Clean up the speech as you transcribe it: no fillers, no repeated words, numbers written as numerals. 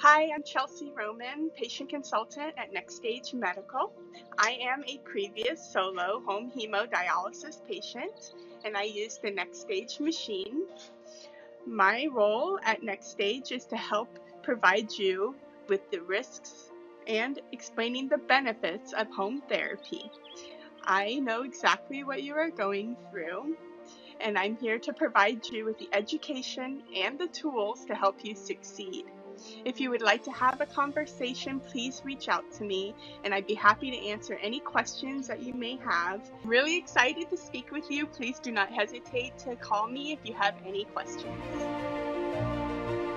Hi, I'm Chelsea Roman, patient consultant at NxStage Medical. I am a previous solo home hemodialysis patient, and I use the NxStage machine. My role at NxStage is to help provide you with the risks and explaining the benefits of home therapy. I know exactly what you are going through, and I'm here to provide you with the education and the tools to help you succeed. If you would like to have a conversation, please reach out to me, and I'd be happy to answer any questions that you may have. I'm really excited to speak with you. Please do not hesitate to call me if you have any questions.